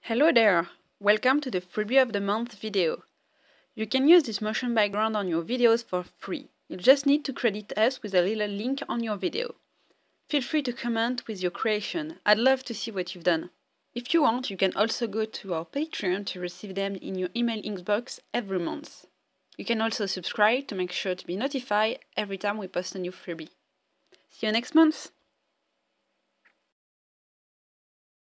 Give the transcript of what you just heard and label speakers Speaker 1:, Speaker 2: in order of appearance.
Speaker 1: Hello there! Welcome to the Freebie of the Month video. You can use this motion background on your videos for free. You just need to credit us with a little link on your video. Feel free to comment with your creation. I'd love to see what you've done. If you want, you can also go to our Patreon to receive them in your email inbox every month. You can also subscribe to make sure to be notified every time we post a new freebie. See you next month!